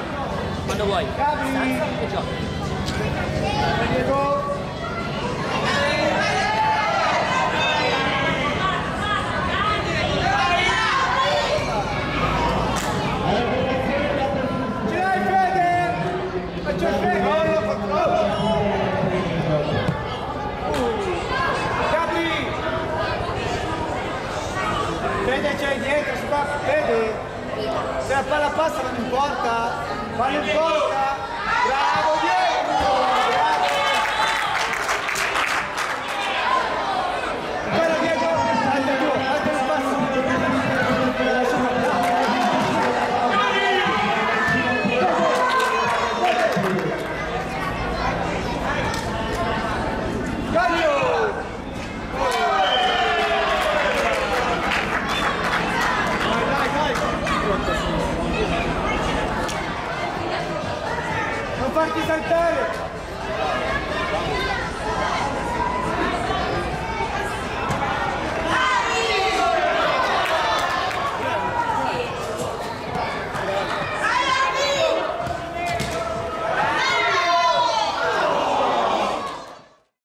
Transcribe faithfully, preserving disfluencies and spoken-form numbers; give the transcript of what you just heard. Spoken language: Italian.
Quando vuoi. Stanza e giochi. Diego. Ce l'hai Fede? Faccio il Fede. Gabri. Fede c'hai dietro, sta Fede. Se la palla passa non importa, palla in porta, bravo Diego, bravo. Ancora Diego, alza giù, alza il passo. Gaglio! Dai, dai, non farti saltare!